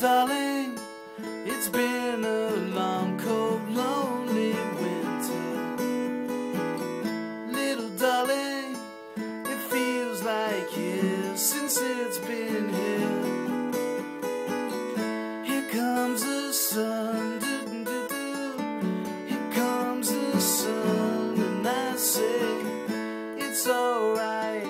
darling, it's been a long, cold, lonely winter. Little darling, it feels like years since it's been here. Here comes the sun, here comes the sun, and I say it's alright.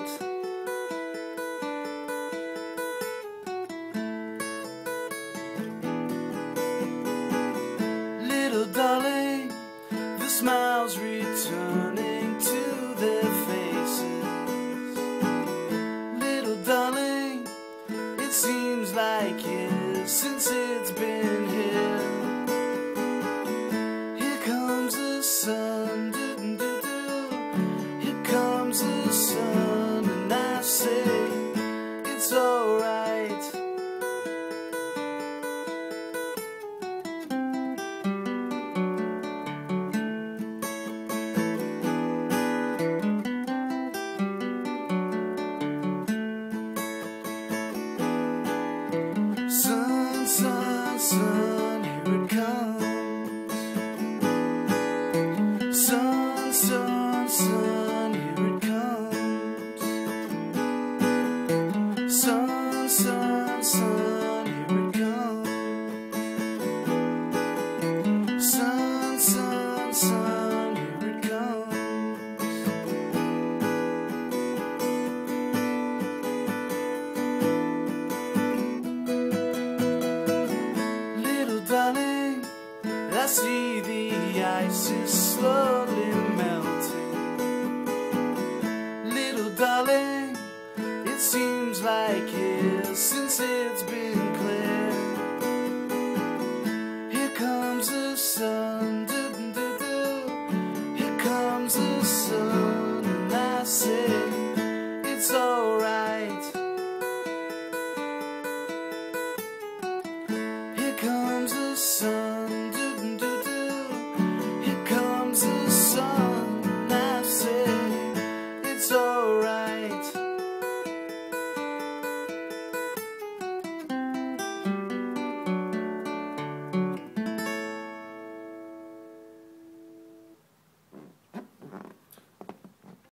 Little darling, the smiles returning to their faces. Little darling, it seems like years since it's been here. Here comes the sun, here comes the sun, and I say it's alright. Sun, sun, sun, here it comes. Sun, sun, sun, here it comes. Sun, sun, sun, here it comes. Sun, sun, sun, here it comes. Darling, I see the ice is slowly melting. Little darling, it seems like years since it's been clear. Here comes the sun.